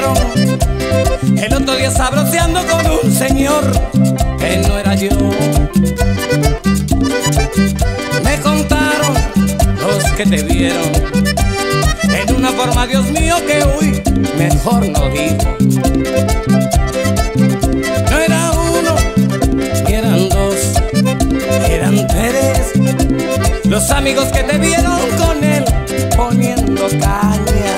vieron el otro día sabroseando con un señor que no era yo. Me contaron los que te vieron en una forma, Dios mío, que uy, mejor no digo. No era uno, ni eran dos, eran tres los amigos que te vieron con él poniendo caña.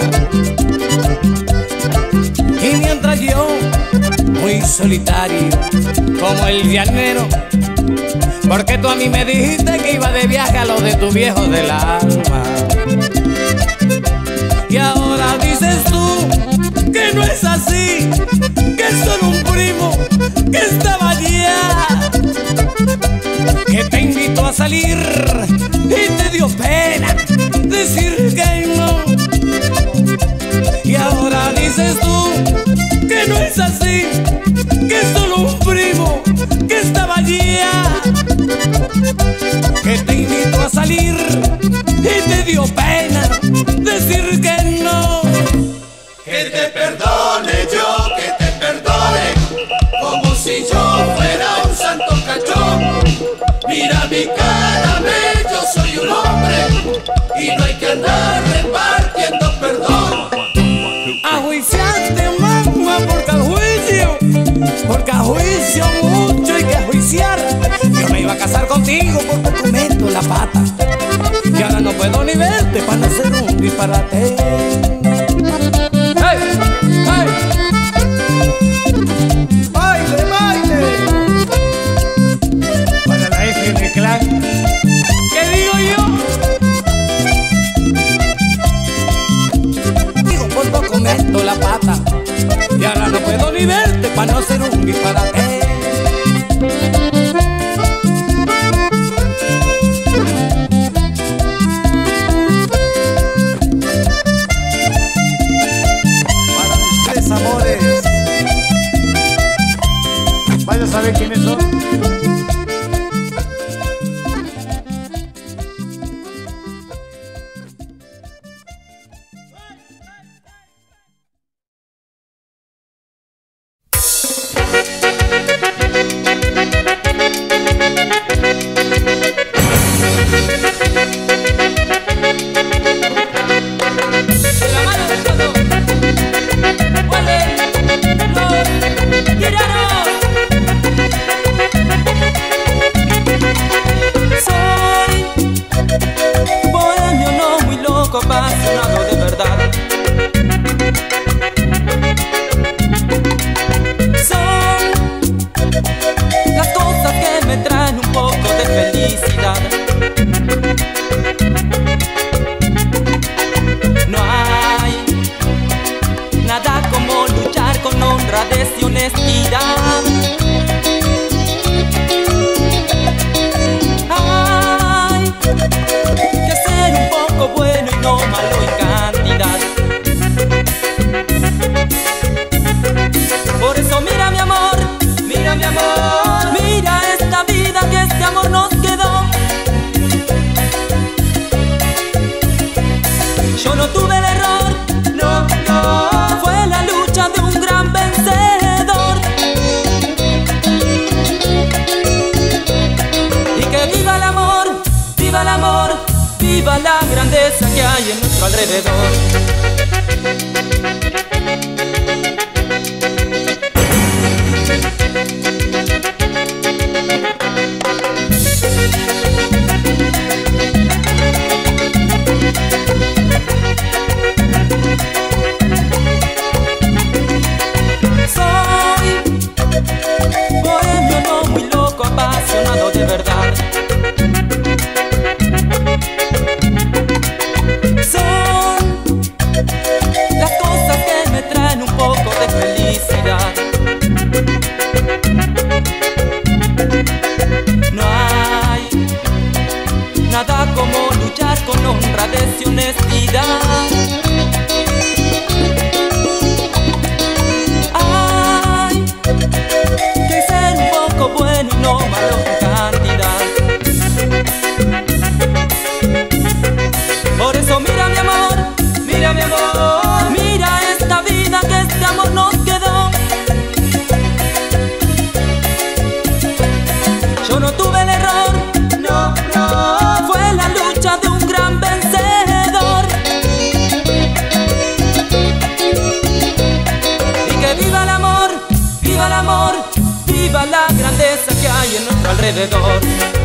Y mientras yo, muy solitario, como el llanero, porque tú a mí me dijiste que iba de viaje a lo de tu viejo del alma. Y ahora dices tú que no es así, que es solo un primo que estaba allá, que te invitó a salir y te dio pena decir que no. Y ahora dices tú que no es así, que es solo un primo que estaba allá, que te invitó a salir y te dio pena decir que no. Que te perdone yo, que te perdone, como si yo fuera un santo cachón. Mira mi cara, yo soy un hombre y no hay que andar repartiendo perdón. A juiciarte, mamá, porque a juicio mucho hay que juiciar. Yo me iba a casar contigo por poco meto la pata, y ahora no puedo ni verte para no ser un disparate. ¡Hey! ¡Hey! ¡Baile, baile! Para la FM Clan, ¿qué digo yo? Digo, por poco meto la pata, y ahora no puedo ni verte para no ser un disparate. Amores, vaya a saber quiénes son. Apasionado de verdad. Son las cosas que me traen un poco de felicidad. No hay nada como luchar con honradez y honestidad. Hay que ser un poco bueno y no malo en cantidad. Por eso mira mi amor, mira mi amor, mira esta vida que este amor nos quedó. Yo no tuve el error, no, no, fue la lucha de un gran vencedor. Y que viva el amor, viva el amor, viva la grandeza que hay en nuestro alrededor. Soy bohemio, no muy loco, apasionado de verdad. Son las cosas que viva el amor, viva el amor, viva la grandeza que hay en nuestro alrededor.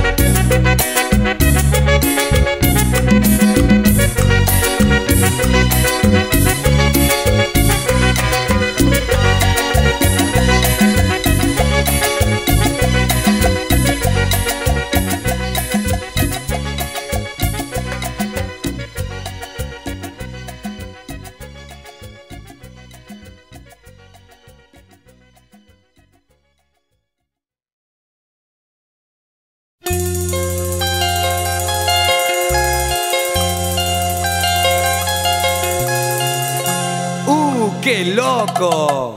¡Qué loco!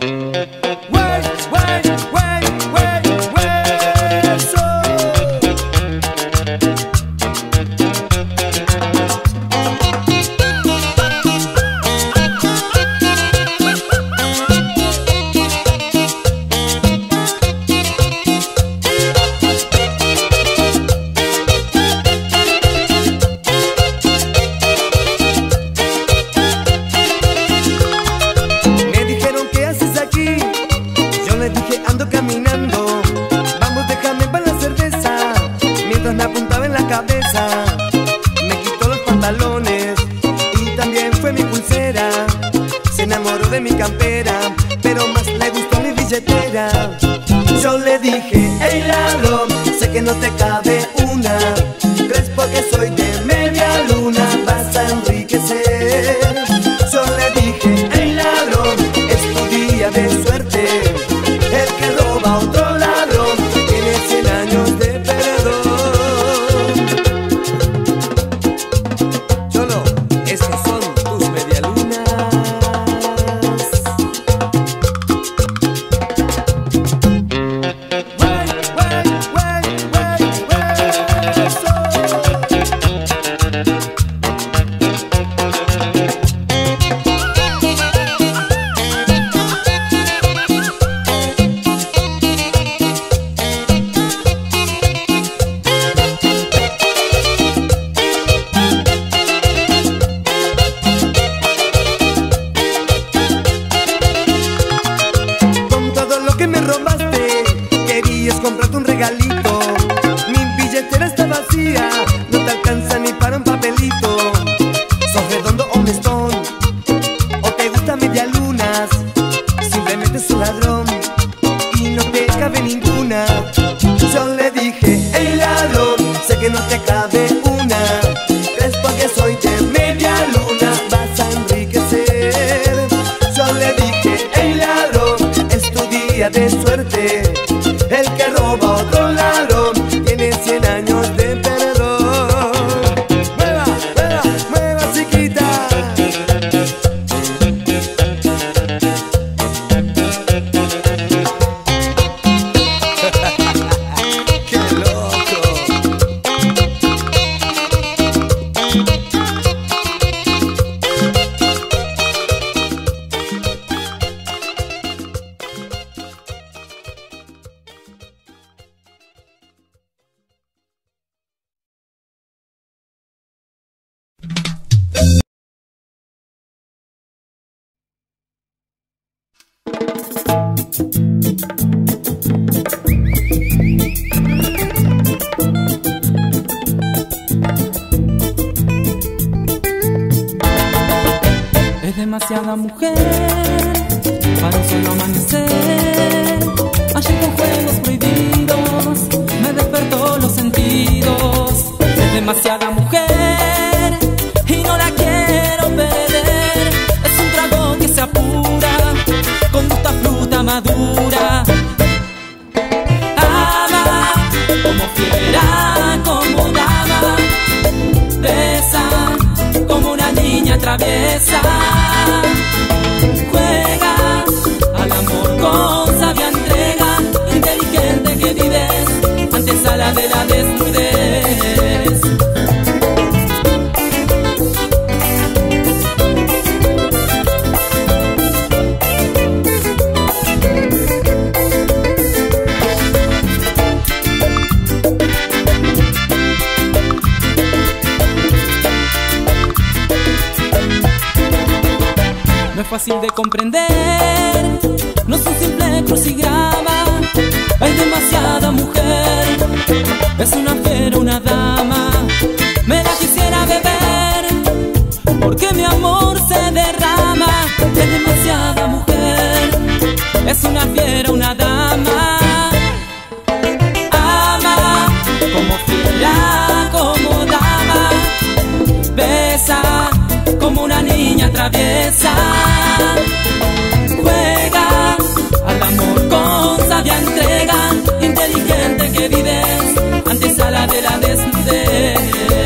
Yo le dije, hey ladrón, sé que no te cabe una. ¿Crees porque soy de media luna vas a enriquecer? Yo le dije, hey ladrón, es tu día de suerte. El que roba a otro ladrón tiene 100 años de perdón. Cholo, esos son tus medialunas. Comprarte un regalito, mi billetera está vacía, no te alcanza ni para un papelito. ¿Sos redondo o honestón? ¿O te gustan medialunas? Simplemente sos ladrón y no te cabe ninguna. Yo le dije, hey ladrón, sé que no te cabe una. ¿Crees porque soy de media luna vas a enriquecer? Yo le dije, hey ladrón, es tu día de suerte. El que roba a otro ladrón tiene 100 años de perdón. Mueva, mueva, mueva, chiquita. ¡Qué loco! Es demasiada mujer para un solo amanecer. Ayer con juegos prohibidos me despertó los sentidos. Es demasiada mujer y no la quiero perder. Es un trago que se apura con gusto a fruta madura. Ama como fiera, como dama, besa como una niña traviesa. Juega al amor con sabia entrega, inteligente que vives antesala de la desnudez. No es fácil de comprender crucigrama. Es demasiada mujer, es una fiera, una dama. Me la quisiera beber, porque mi amor se derrama. Es demasiada mujer, es una fiera, una dama. Ama como fiera, como dama. Besa como una niña traviesa. Juega al amor con sabia entrega. Inteligente que vives, antesala de la desnudez.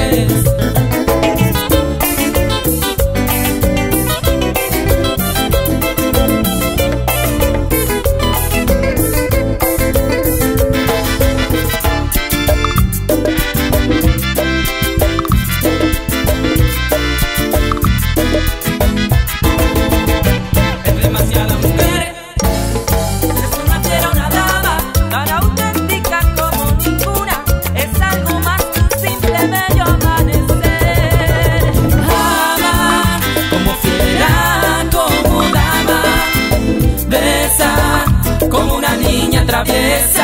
Traviesa,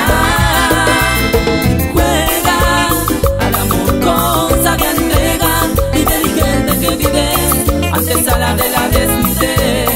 juega al amor con sabia entrega. Inteligente que vive, antesala de la desnudez.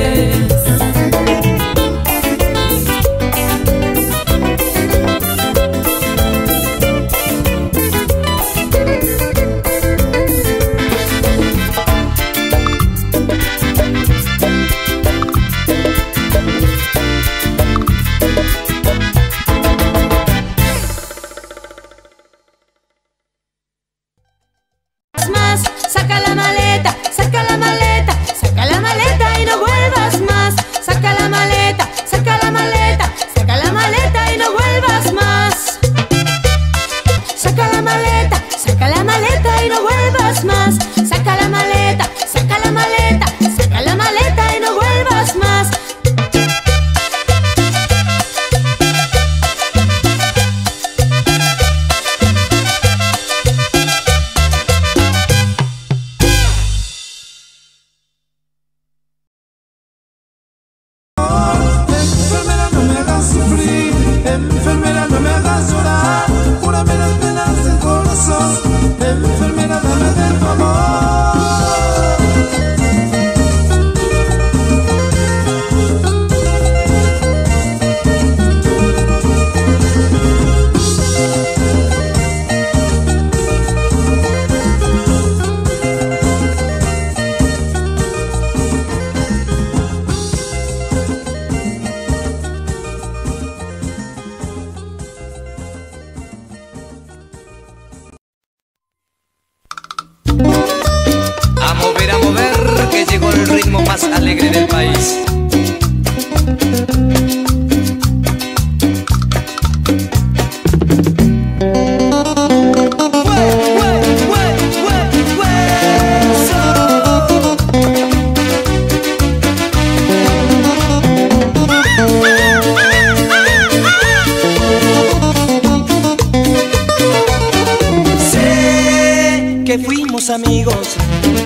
A mover, que llegó el ritmo más alegre del país. Sé que fuimos amigos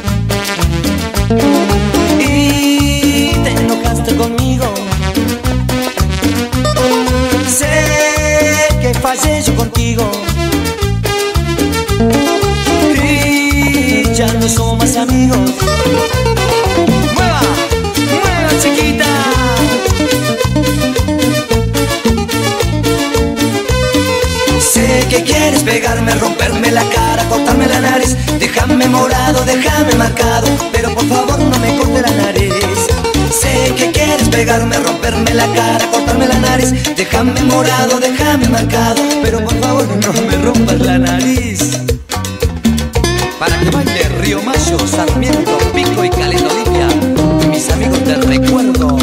y te enojaste conmigo. Sé que fallé yo contigo y ya no somos más amigos. ¡Mueva! ¡Mueva, chiquita! Sé que quieres pegarme, romperme la cara, cortarme la nariz, déjame morado, déjame marcado, pero por favor no me corte la nariz. Sé que quieres pegarme, romperme la cara, cortarme la nariz, déjame morado, déjame marcado, pero por favor no me rompas la nariz. Para que baile Río Mayo, Sarmiento, Pico y Caleta Olivia, mis amigos del recuerdo.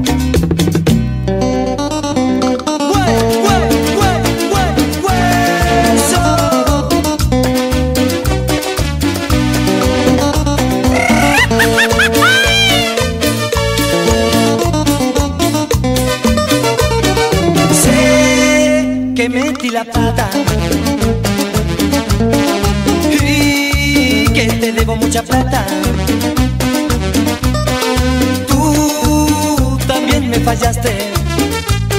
Que metí la pata y que te debo mucha plata. Tú también me fallaste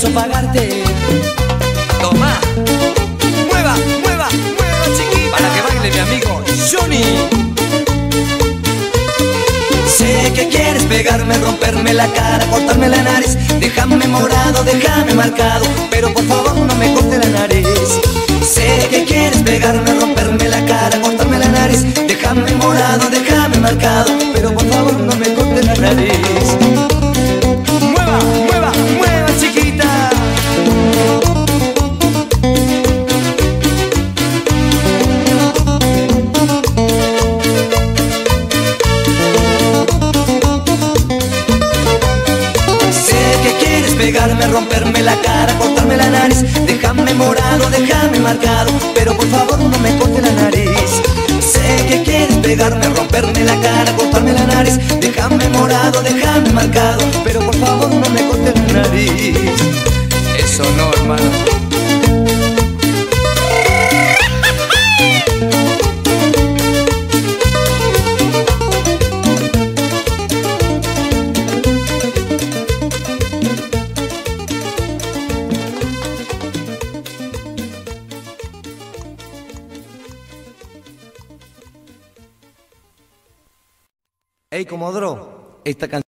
pienso pagarte. Toma, mueva, mueva, mueva, chiquita, para que baile mi amigo Johnny. Sé que quieres pegarme, romperme la cara, cortarme la nariz. Déjame morado, déjame marcado, pero por favor no me corte la nariz. Sé que quieres pegarme, romperme la cara, cortarme la nariz. Déjame morado, déjame marcado, pero por favor no me corte la nariz. Mueva, mueva, mueva, chiquita. Pegarme, romperme la cara, cortarme la nariz. Déjame morado, déjame marcado, pero por favor no me corte la nariz. Sé que quieres pegarme, romperme la cara, cortarme la nariz. Déjame morado, déjame marcado, pero por favor no me corte la nariz. Eso no, hermano. Hey, Comodoro, esta canción.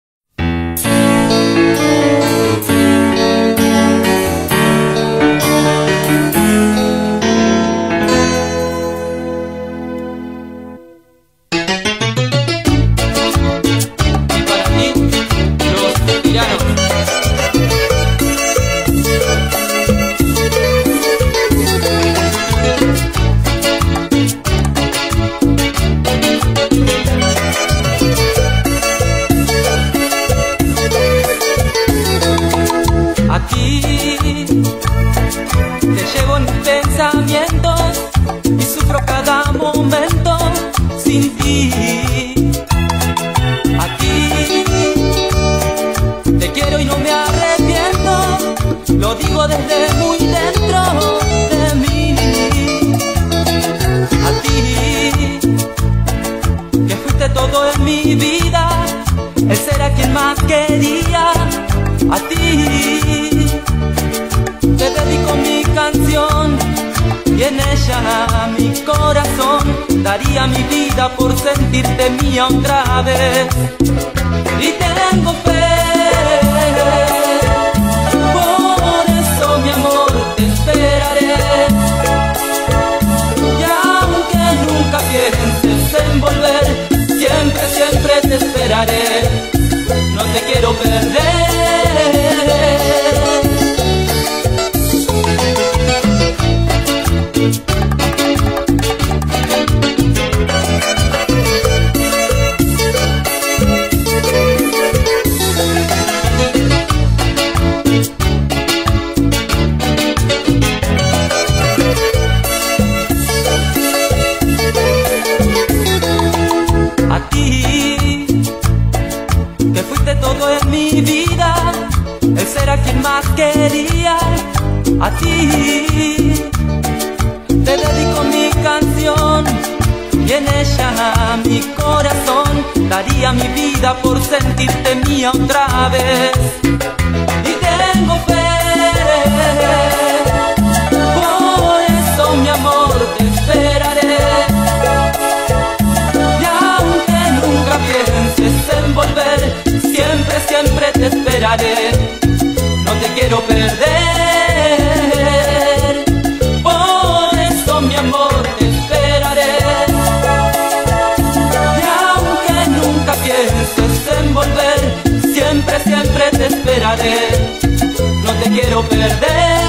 Daría mi vida por sentirte mía otra vez. Y tengo fe, por eso mi amor te esperaré. Y aunque nunca pienses en volver, siempre, siempre te esperaré. No te quiero perder. Era quien más quería. A ti te dedico mi canción y en ella mi corazón daría mi vida por sentirte mía otra vez. Y tengo fe, por eso mi amor te esperaré. Y aunque nunca pienses en volver, siempre, siempre te esperaré. No te quiero perder, por eso mi amor te esperaré. Y aunque nunca pienses en volver, siempre, siempre te esperaré. No te quiero perder.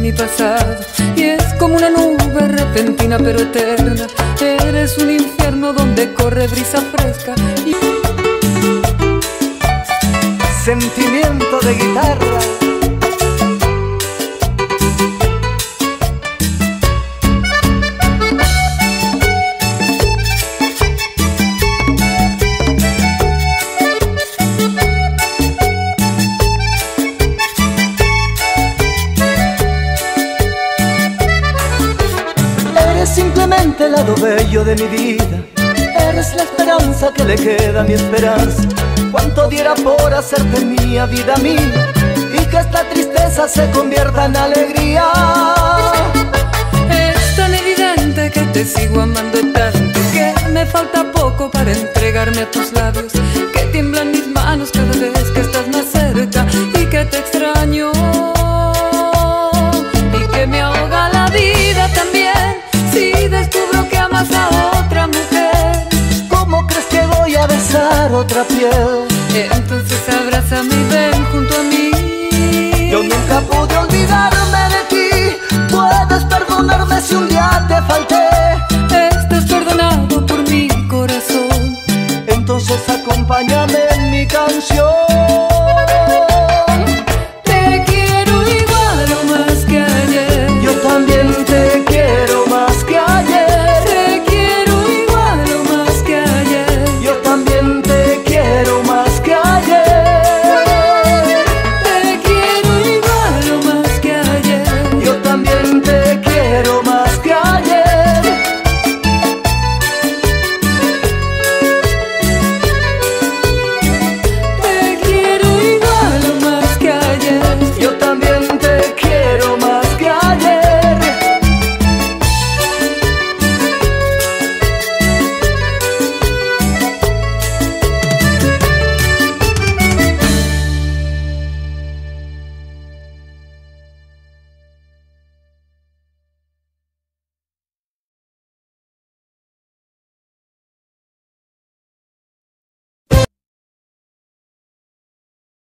mi pasado y es como una nube repentina pero eterna. Eres un infierno donde corre brisa fresca y... Sentimiento de guitarra. Eres simplemente el lado bello de mi vida. Eres la esperanza que le queda a mi esperanza. Cuánto diera por hacerte mía, vida mía, y que esta tristeza se convierta en alegría. Es tan evidente que te sigo amando tanto, que me falta poco para entregarme a tus labios, que tiemblan mis manos cada vez que estás más cerca y que te extraño y que me ahoga la vida también si descubro que amas a otra mujer. ¿Cómo crees que voy a besar otra piel? Entonces abrázame y ven junto a mí. Yo nunca pude olvidarme de ti. Puedes perdonarme si un día te falté. Estás perdonado por mi corazón. Entonces acompáñame en mi canción.